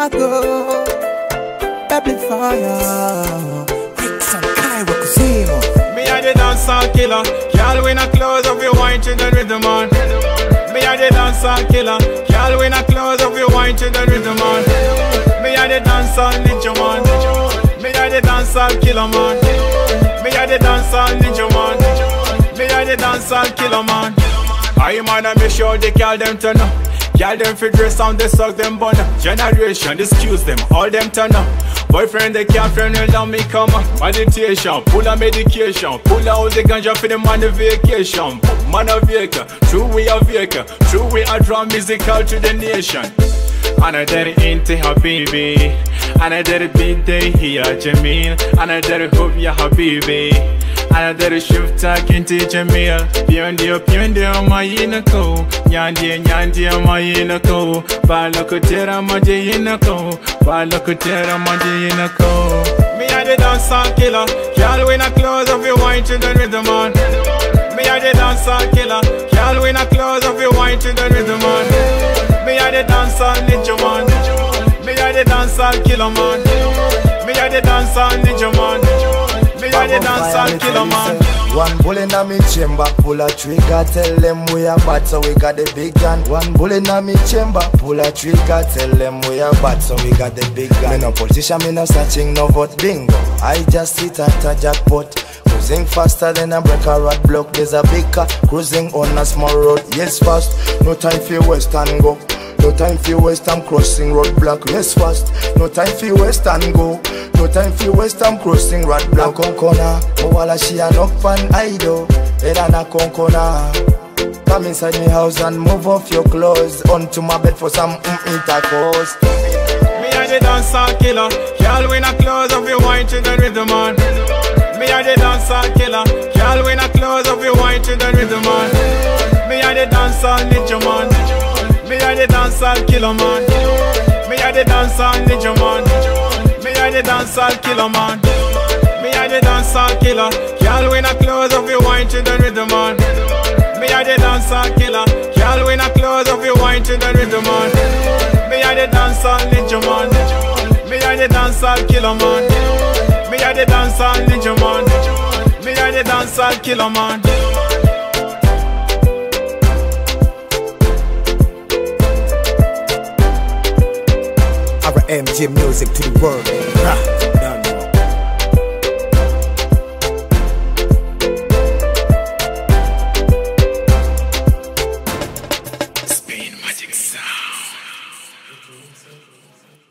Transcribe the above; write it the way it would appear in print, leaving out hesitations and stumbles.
I go. Pepper fire. Bricks and Cairo Casino. Me a the dancehall killer. Girl, when I close up your wine to the rhythm on. Me a the dancehall killer. Girl, when I close up your wine to the rhythm on. Me a the dancehall ninja man. Me a the dancehall killer man. Me a the dancehall ninja man. Me a the dancehall killer man. I man a make sure they call them turn up. Girl them fit dress on they suck them bun up. Generation excuse them, all them turn up. Boyfriend they can't friend will down me come up. Meditation, pull a medication. Pull out the ganja for the man a vacation. Man a vehicle, true we a vehicle. True we a drum musical to the nation. And I did it into Habibi. And I did it big day here Jamil. And I did it hope ya Habibi. And I did a shift talking to Jamil. Piondio my inako. Nyandi my inako. Balakutera maji inako. Balakutera maji inako. Me a the dancehall killer. Girl when I close up your wine to the rhythm on. Me a the dancehall killer. Girl when I close up your wine to the rhythm on. Me a the dancehall ninja man. Me a the dancehall killer man. Me a the dancehall ninja man. Me a the dancehall killer man. One bull in a me chamber, pull a trigger, tell them we are bad, so we got the big gun. One bull in a me chamber, pull a trigger, tell them we are bad, so we got the big gun. Me no politician, me no snatching, no vote bingo. I just sit at a jackpot. Cruising faster than a break a road block. There's a big car cruising on a small road. Yes, fast, no time for west and go. No time for west, I'm crossing roadblock. Yes, fast, no time for west and go. No time for west, I'm crossing roadblock. Konkona, Mowala she an up and idle. Edana konkona. Come inside my house and move off your clothes. Onto my bed for some intercourse. Me a the dancehall killer. Girl when I close up your wine to the rhythm on. Me a the dancehall killer. Girl when I close up your wine to the rhythm on. Me a the dancehall ninja man. Me a the dancehall killer man. Me a the dancehall ninja man. Me a the dancehall killer man. Me a the dancehall killer. Girl when I close up your wine to the rhythm on. Me a the dancehall killer. Girl when I close up your wine to the rhythm on. Me a the dancehall ninja man. Me a the dancehall killer man. Me a the dancehall ninja man. Me a the dancehall killer man. RMG music to the world. Spain Magic Sound.